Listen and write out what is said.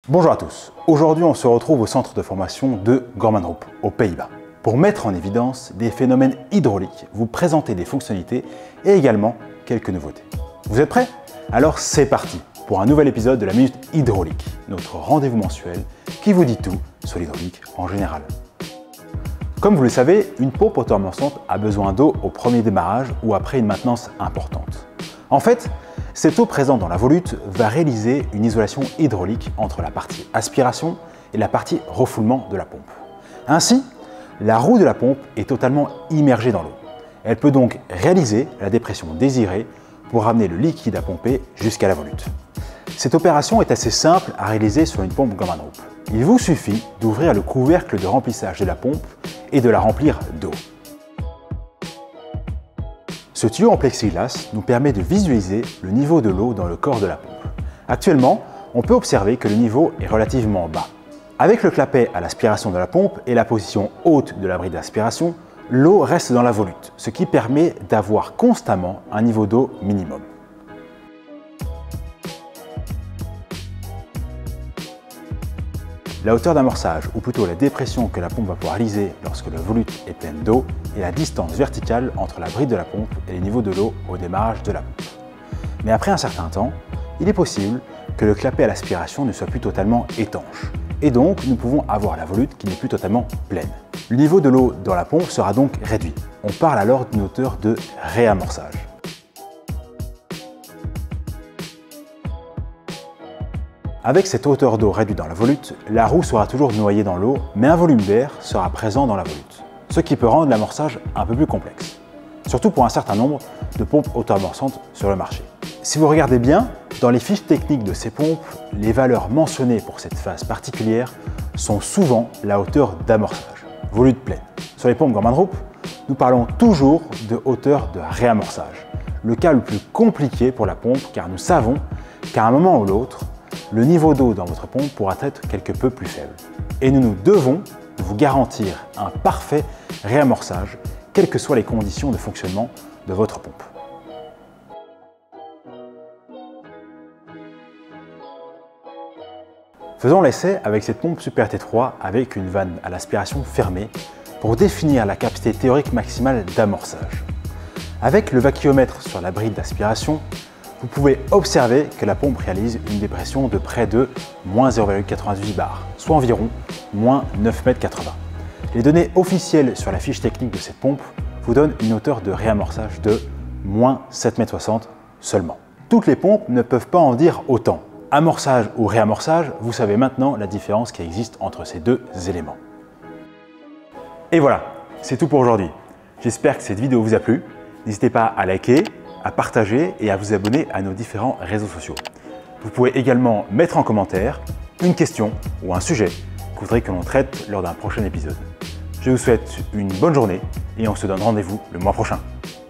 Bonjour à tous, aujourd'hui on se retrouve au centre de formation de Gormanrup, aux Pays-Bas, pour mettre en évidence des phénomènes hydrauliques, vous présenter des fonctionnalités et également quelques nouveautés. Vous êtes prêts? Alors c'est parti pour un nouvel épisode de la Minute Hydraulique, notre rendez-vous mensuel qui vous dit tout sur l'hydraulique en général. Comme vous le savez, une pompe auto-amorçante a besoin d'eau au premier démarrage ou après une maintenance importante. En fait, cette eau présente dans la volute va réaliser une isolation hydraulique entre la partie aspiration et la partie refoulement de la pompe. Ainsi, la roue de la pompe est totalement immergée dans l'eau. Elle peut donc réaliser la dépression désirée pour ramener le liquide à pomper jusqu'à la volute. Cette opération est assez simple à réaliser sur une pompe Gormanrup. Il vous suffit d'ouvrir le couvercle de remplissage de la pompe et de la remplir d'eau. Ce tuyau en plexiglas nous permet de visualiser le niveau de l'eau dans le corps de la pompe. Actuellement, on peut observer que le niveau est relativement bas. Avec le clapet à l'aspiration de la pompe et la position haute de la bride d'aspiration, l'eau reste dans la volute, ce qui permet d'avoir constamment un niveau d'eau minimum. La hauteur d'amorçage, ou plutôt la dépression que la pompe va pouvoir réaliser lorsque la volute est pleine d'eau, est la distance verticale entre la bride de la pompe et les niveaux de l'eau au démarrage de la pompe. Mais après un certain temps, il est possible que le clapet à l'aspiration ne soit plus totalement étanche. Et donc, nous pouvons avoir la volute qui n'est plus totalement pleine. Le niveau de l'eau dans la pompe sera donc réduit. On parle alors d'une hauteur de réamorçage. Avec cette hauteur d'eau réduite dans la volute, la roue sera toujours noyée dans l'eau, mais un volume d'air sera présent dans la volute, ce qui peut rendre l'amorçage un peu plus complexe, surtout pour un certain nombre de pompes auto-amorçantes sur le marché. Si vous regardez bien, dans les fiches techniques de ces pompes, les valeurs mentionnées pour cette phase particulière sont souvent la hauteur d'amorçage, volute pleine. Sur les pompes Gormanrup, nous parlons toujours de hauteur de réamorçage, le cas le plus compliqué pour la pompe car nous savons qu'à un moment ou l'autre, le niveau d'eau dans votre pompe pourra être quelque peu plus faible. Et nous devons vous garantir un parfait réamorçage, quelles que soient les conditions de fonctionnement de votre pompe. Faisons l'essai avec cette pompe Super T3 avec une vanne à l'aspiration fermée pour définir la capacité théorique maximale d'amorçage. Avec le vacuomètre sur la bride d'aspiration, vous pouvez observer que la pompe réalise une dépression de près de moins 0,98 bar, soit environ moins 9,80 m. Les données officielles sur la fiche technique de cette pompe vous donnent une hauteur de réamorçage de moins 7,60 m seulement. Toutes les pompes ne peuvent pas en dire autant. Amorçage ou réamorçage, vous savez maintenant la différence qui existe entre ces deux éléments. Et voilà, c'est tout pour aujourd'hui. J'espère que cette vidéo vous a plu. N'hésitez pas à liker, à partager et à vous abonner à nos différents réseaux sociaux. Vous pouvez également mettre en commentaire une question ou un sujet que vous voudrez que l'on traite lors d'un prochain épisode. Je vous souhaite une bonne journée et on se donne rendez-vous le mois prochain.